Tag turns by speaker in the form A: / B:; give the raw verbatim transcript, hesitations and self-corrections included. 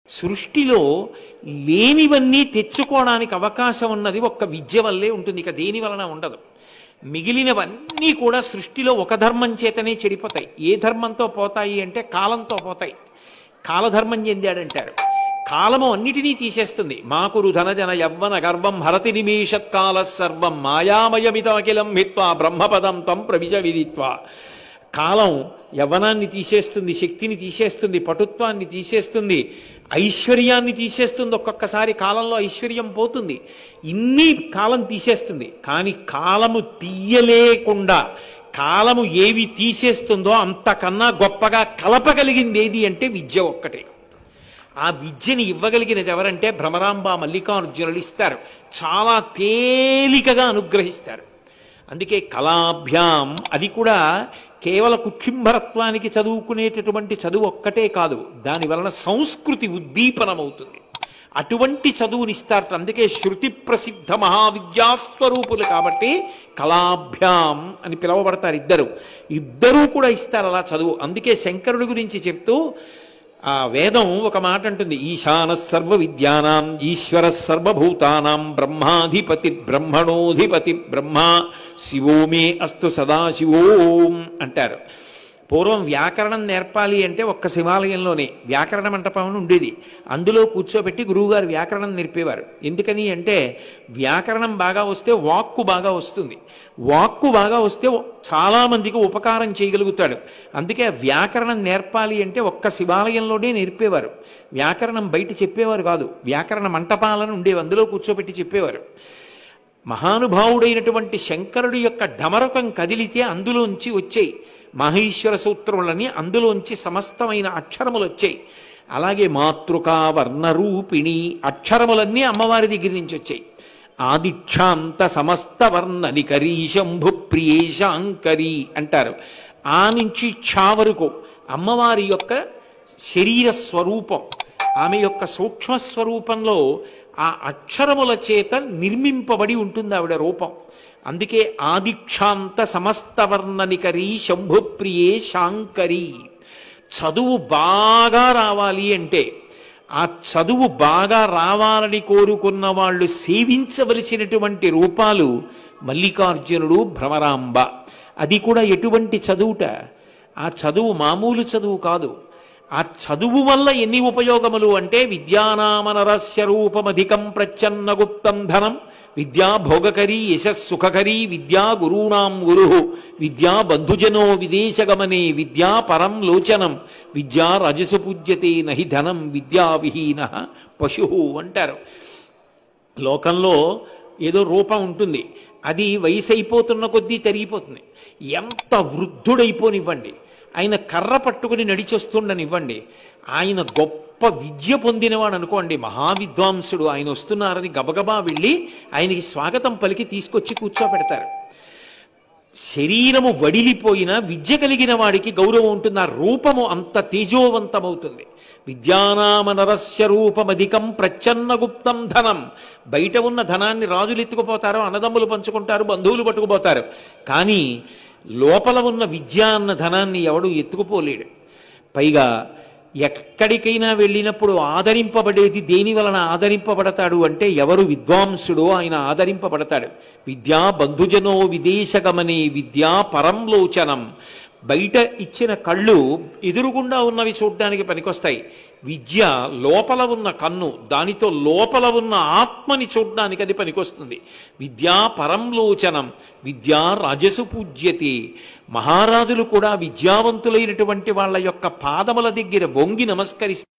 A: సృష్టిలో లేనివన్నీ తెచ్చుకోవడానికి అవకాశం ఉన్నది ఒక్క విద్య వల్లే ఉంటుంది, ఇక దేని వలన ఉండదు. మిగిలినవన్నీ కూడా సృష్టిలో ఒక ధర్మం చేతనే చెడిపోతాయి. ఏ ధర్మంతో పోతాయి అంటే కాలంతో పోతాయి. కాలధర్మం చెందాడంటారు. కాలము అన్నిటినీ తీసేస్తుంది. మాకురు ధనజన యవ్వన గర్వం హరతి నిమేషత్కాల సర్వం మాయామయమితమఖిలం హిత్వా బ్రహ్మపదం తం ప్రవిజ విదిత్వా. కాలం యవ్వనాన్ని తీసేస్తుంది, శక్తిని తీసేస్తుంది, పటుత్వాన్ని తీసేస్తుంది, ఐశ్వర్యాన్ని తీసేస్తుంది. ఒక్కొక్కసారి కాలంలో ఐశ్వర్యం పోతుంది. ఇన్ని కాలం తీసేస్తుంది. కానీ కాలము తీయలేకుండా కాలము ఏవి తీసేస్తుందో అంతకన్నా గొప్పగా కలపగలిగింది ఏది అంటే విద్య ఒక్కటే. ఆ విద్యని ఇవ్వగలిగినది ఎవరంటే భ్రమరాంబ మల్లికార్జునులు ఇస్తారు. చాలా తేలికగా అనుగ్రహిస్తారు. అందుకే కళాభ్యాం అది కూడా కేవల కుక్షింభరత్వానికి చదువుకునేటటువంటి చదువు ఒక్కటే కాదు, దాని వలన సంస్కృతి ఉద్దీపనమవుతుంది. అటువంటి చదువునిస్తారట. అందుకే శృతి ప్రసిద్ధ మహావిద్యాస్వరూపులు కాబట్టి కళాభ్యాం అని పిలువబడతారు. ఇద్దరు ఇద్దరూ కూడా ఇస్తారు అలా చదువు. అందుకే శంకరుడి గురించి చెప్తూ ఆ వేదం ఒక మాట అంటుంది, ఈశాన సర్వ విద్యానాం ఈశ్వర సర్వభూతానాం బ్రహ్మాధిపతి బ్రహ్మణోధిపతి బ్రహ్మ శివో మే అస్తు సదాశివోం అంటారు. పూర్వం వ్యాకరణం నేర్పాలి అంటే ఒక్క శివాలయంలోనే వ్యాకరణ మంటపం ఉండేది. అందులో కూర్చోబెట్టి గురువుగారు వ్యాకరణం నేర్పేవారు. ఎందుకని అంటే వ్యాకరణం బాగా వస్తే వాక్కు బాగా వస్తుంది. వాక్కు బాగా వస్తే చాలామందికి ఉపకారం చేయగలుగుతాడు. అందుకే వ్యాకరణం నేర్పాలి అంటే ఒక్క శివాలయంలోనే నేర్పేవారు. వ్యాకరణం బయట చెప్పేవారు కాదు. వ్యాకరణ మంటపాలను ఉండేవి, అందులో కూర్చోబెట్టి చెప్పేవారు. మహానుభావుడైనటువంటి శంకరుడి యొక్క డమరకం కదిలితే అందులోంచి వచ్చాయి మహేశ్వర సూత్రములని, అందులోంచి సమస్తమైన అక్షరములు వచ్చాయి. అలాగే మాతృకా వర్ణరూపిణి అక్షరములన్నీ అమ్మవారి దగ్గర నుంచి వచ్చాయి. ఆదిక్షాంత సమస్త వర్ణనికరీ శంభు ప్రియేశాంకరి అంటారు. ఆ నుంచి క్షా వరకు అమ్మవారి యొక్క శరీర స్వరూపం, ఆమె యొక్క సూక్ష్మస్వరూపంలో ఆ అక్షరముల చేత నిర్మింపబడి ఉంటుంది ఆవిడ రూపం. అందుకే ఆదిక్షాంత సమస్త వర్ణనికరీ శంభుప్రియే శాంకరి. చదువు బాగా రావాలి అంటే, ఆ చదువు బాగా రావాలని కోరుకున్న వాళ్ళు సేవించవలసినటువంటి రూపాలు మల్లికార్జునుడు, భ్రమరాంబ. అది కూడా ఎటువంటి చదువుట? ఆ చదువు మామూలు చదువు కాదు. ఆ చదువు వల్ల ఎన్ని ఉపయోగములు అంటే విద్యానామనరస్య రూపమధికం ప్రచ్ఛన్న గుప్తం ధనం విద్యా భోగకరీ యశస్సుఖకరీ విద్యా గురూణాం గురు విద్యా బంధుజనో విదేశగమనే విద్యా పరం లోచనం విద్యా రజసు పూజ్యతే నహి ధనం విద్యా విహీన పశు అంటారు. లోకంలో ఏదో రూపం ఉంటుంది, అది వయసు అయిపోతున్న కొద్దీ తరిగిపోతుంది. ఎంత వృద్ధుడైపోనివ్వండి, ఆయన కర్ర పట్టుకుని నడిచొస్తుండనివ్వండి, ఆయన గొప్ప విద్య పొందినవాడు అనుకోండి, మహావిద్వాంసుడు, ఆయన వస్తున్నారని గబగబా వెళ్ళి ఆయనకి స్వాగతం పలికి తీసుకొచ్చి కూర్చోబెడతారు. శరీరము వడిలిపోయిన విద్య కలిగిన వాడికి గౌరవం ఉంటుంది. ఆ రూపము అంత తేజోవంతమవుతుంది. విద్యానామనరస్య రూపమధికం ప్రచ్ఛన్న గుప్తం ధనం. బయట ఉన్న ధనాన్ని రాజులు ఎత్తుకుపోతారు, అన్నదమ్ములు పంచుకుంటారు, బంధువులు పట్టుకుపోతారు. కానీ లోపల ఉన్న విద్య అన్న ధనాన్ని ఎవడు ఎత్తుకుపోలేడు. పైగా ఎక్కడికైనా వెళ్ళినప్పుడు ఆదరింపబడేది దేని వలన ఆదరింపబడతాడు అంటే ఎవరు విద్వాంసుడో ఆయన ఆదరింపబడతాడు. విద్యా బంధుజనో విదేశగమనే విద్యా పరం లోచనం. బయట ఇచ్చిన కళ్ళు ఎదురుగుండా ఉన్నవి చూడ్డానికి పనికొస్తాయి. విద్య లోపల ఉన్న కన్ను, దానితో లోపల ఉన్న ఆత్మని చూడ్డానికి అది పనికొస్తుంది. విద్యా పరంలోచనం విద్యా రాజసు పూజ్యతే. మహారాజులు కూడా విద్యావంతులైనటువంటి వాళ్ళ యొక్క పాదముల దగ్గర వంగి నమస్కరిస్తారు.